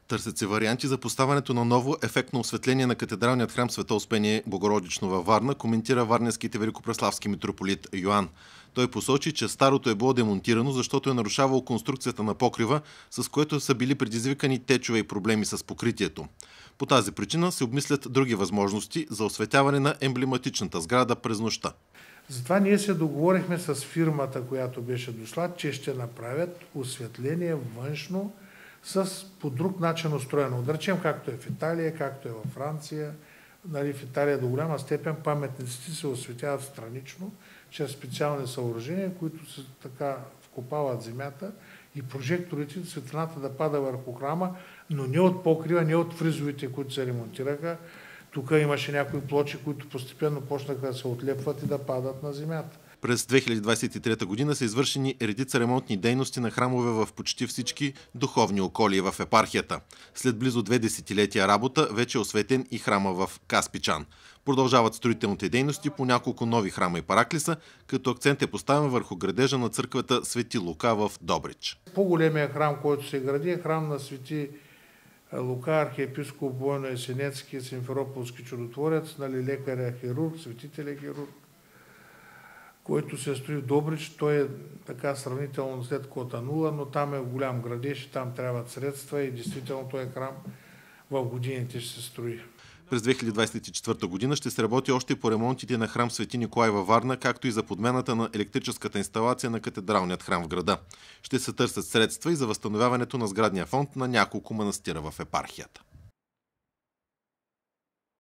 Търсят се варианти за поставянето на ново ефектно осветление на катедралният храм Свето Успение Богородично във Варна, коментира варненските великопреславски митрополит Йоан. Той посочи, че старото е било демонтирано, защото е нарушавало конструкцията на покрива, с което са били предизвикани течове и проблеми с покритието. По тази причина се обмислят други възможности за осветяване на емблематичната сграда през нощта. Затова ние се договорихме с фирмата, която беше дошла, че ще направят осветление външно по друг начин устроено. Да речем, както е в Италия, както е във Франция. В Италия до голяма степен паметниците се осветяват странично, чрез специални съоръжения, които се така вкопават земята и прожекторите, светлината да пада върху храма, но не от покрива, не от фризовите, които се ремонтираха. Тук имаше някои плочи, които постепенно почнаха да се отлепват и да падат на земята. През 2023 година са извършени редица ремонтни дейности на храмове в почти всички духовни околии в епархията. След близо 2 десетилетия работа вече е осветен и храма в Каспичан. Продължават строителните дейности по няколко нови храма и параклиса, като акцент е поставен върху градежа на църквата Свети Лука в Добрич. По-големия храм, който се гради, е храм на Свети Лука, архиепископ Военно-Есенецки, Симферополски чудотворец, лекаря хирург, светителя хирург, който се строи в Добрич. Той е така сравнително след Котанула, но там е голям градеж, там трябват средства и действително този храм в годините ще се строи. През 2024 година ще се работи още по ремонтите на храм Свети Николай във Варна, както и за подмената на електрическата инсталация на катедралният храм в града. Ще се търсят средства и за възстановяването на сградния фонд на няколко манастира в епархията.